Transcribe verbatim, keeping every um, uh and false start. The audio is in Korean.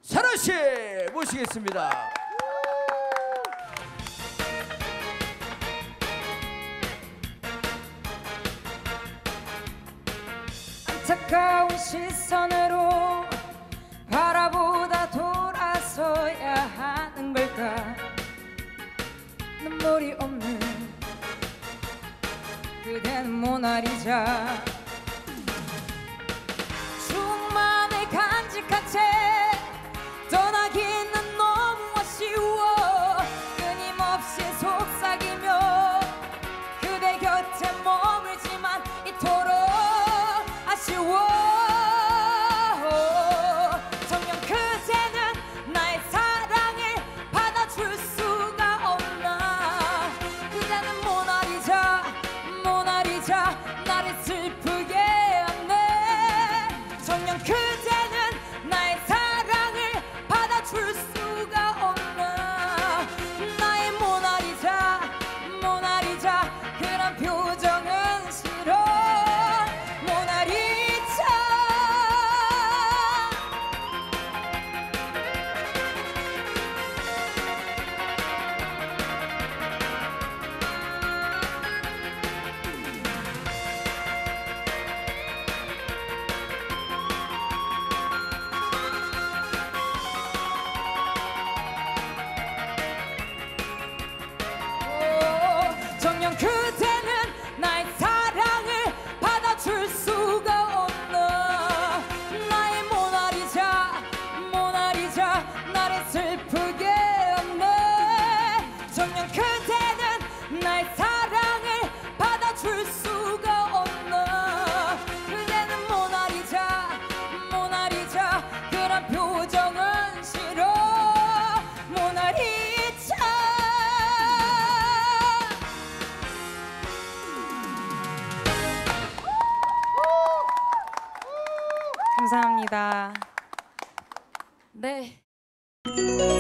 사라 씨 모시겠습니다. 안타까운 시선으로 바라보다 돌아서야 하는 걸까. 눈물이 없는 그대는 모나리자. 충만을 간직한 채 떠나기는 너무 아쉬워. 끊임없이 속삭이며 그대 곁에 머물지만 이토록 아쉬워. 정녕 그대는 나의 사랑을 받아줄 수가 없나. 그대는 모나리자 모나리자 나를 슬프게 하네. 정녕 그대는 나의 사랑을 받아줄 수가 없나. 나의 모나리자 모나리자 그런 표정은 싫어. 정녕 그대는 나의 사랑을 받아줄 수가 없나. 나의 모나리자 모나리자 나를 슬프게 하네. 정녕 그대는 나의 사랑을 받아줄 수가 없나. 그대는 모나리자 모나리자 그런 표정은 싫어. 모나리자. 감사합니다. 네.